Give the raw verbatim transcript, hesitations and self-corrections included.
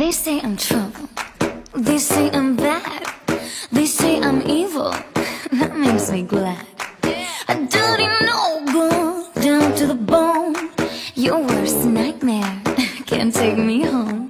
They say I'm trouble, they say I'm bad, they say I'm evil. That makes me glad. A dirty no good, down to the bone. Your worst nightmare can't take me home.